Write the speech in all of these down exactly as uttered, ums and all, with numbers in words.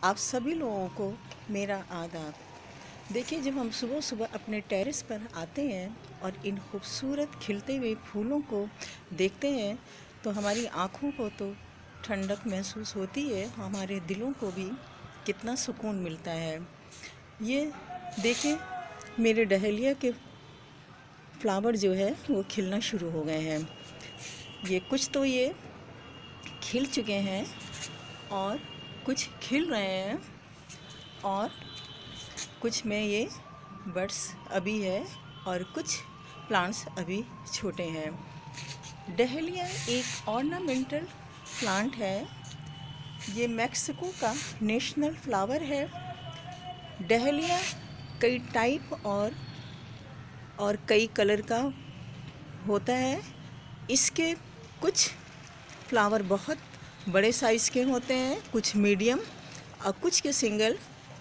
आप सभी लोगों को मेरा आदाब। देखिए, जब हम सुबह सुबह अपने टेरेस पर आते हैं और इन खूबसूरत खिलते हुए फूलों को देखते हैं तो हमारी आँखों को तो ठंडक महसूस होती है, हमारे दिलों को भी कितना सुकून मिलता है। ये देखिए, मेरे डहेलिया के फ्लावर जो है वो खिलना शुरू हो गए हैं। ये कुछ तो ये खिल चुके हैं और कुछ खिल रहे हैं और कुछ में ये बड्स अभी है और कुछ प्लांट्स अभी छोटे हैं। डहेलिया एक ऑर्नामेंटल प्लांट है। ये मैक्सिको का नेशनल फ्लावर है। डहेलिया कई टाइप और और कई कलर का होता है। इसके कुछ फ्लावर बहुत बड़े साइज़ के होते हैं, कुछ मीडियम और कुछ के सिंगल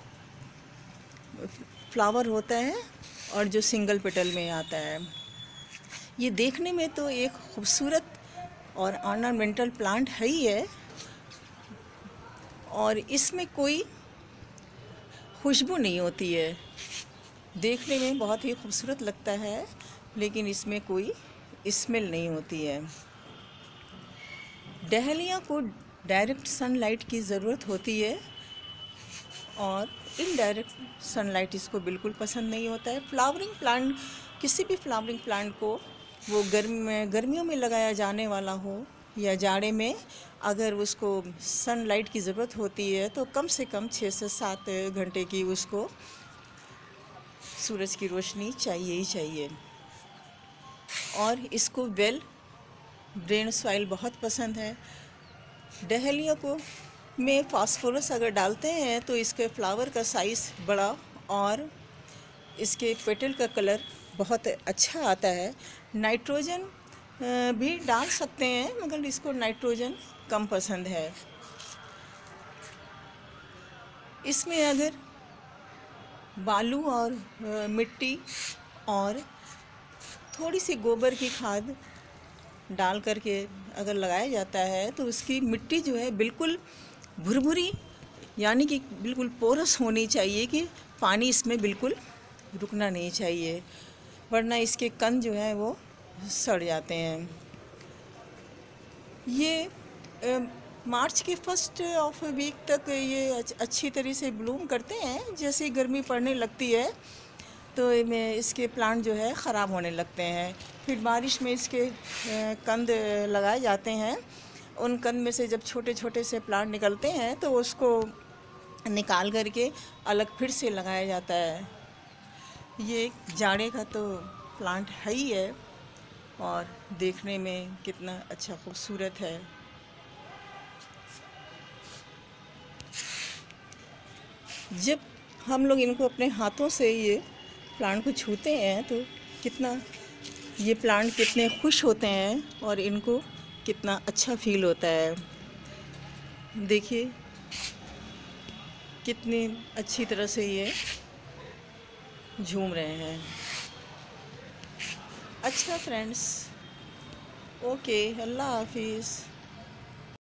फ्लावर होता है और जो सिंगल पेटल में आता है। ये देखने में तो एक खूबसूरत और ऑर्नामेंटल प्लांट है ही है और इसमें कोई खुशबू नहीं होती है। देखने में बहुत ही खूबसूरत लगता है लेकिन इसमें कोई स्मेल नहीं होती है। डहेलिया को डायरेक्ट सनलाइट की ज़रूरत होती है और इनडायरेक्ट सनलाइट इसको बिल्कुल पसंद नहीं होता है। फ्लावरिंग प्लांट, किसी भी फ्लावरिंग प्लांट को वो गर्मी में गर्मियों में लगाया जाने वाला हो या जाड़े में, अगर उसको सनलाइट की ज़रूरत होती है तो कम से कम छः से सात घंटे की उसको सूरज की रोशनी चाहिए ही चाहिए। और इसको वेल ड्रेन सॉइल बहुत पसंद है। डहेलिया को में फास्फोरस अगर डालते हैं तो इसके फ्लावर का साइज़ बड़ा और इसके पेटल का कलर बहुत अच्छा आता है। नाइट्रोजन भी डाल सकते हैं मगर इसको नाइट्रोजन कम पसंद है। इसमें अगर बालू और मिट्टी और थोड़ी सी गोबर की खाद डाल करके अगर लगाया जाता है तो उसकी मिट्टी जो है बिल्कुल भुरभुरी, यानी कि बिल्कुल पोरस होनी चाहिए कि पानी इसमें बिल्कुल रुकना नहीं चाहिए, वरना इसके कंद जो है वो सड़ जाते हैं। ये आ, मार्च के फर्स्ट ऑफ वीक तक ये अच्छी तरह से ब्लूम करते हैं। जैसे गर्मी पड़ने लगती है तो में इसके प्लांट जो है ख़राब होने लगते हैं। फिर बारिश में इसके कंद लगाए जाते हैं। उन कंद में से जब छोटे छोटे से प्लांट निकलते हैं तो उसको निकाल करके अलग फिर से लगाया जाता है। ये जाड़े का तो प्लांट है ही है और देखने में कितना अच्छा खूबसूरत है। जब हम लोग इनको अपने हाथों से ये प्लांट को छूते हैं तो कितना ये प्लांट कितने खुश होते हैं और इनको कितना अच्छा फील होता है। देखिए कितनी अच्छी तरह से ये झूम रहे हैं। अच्छा फ्रेंड्स, ओके, अल्लाह हाफिज़।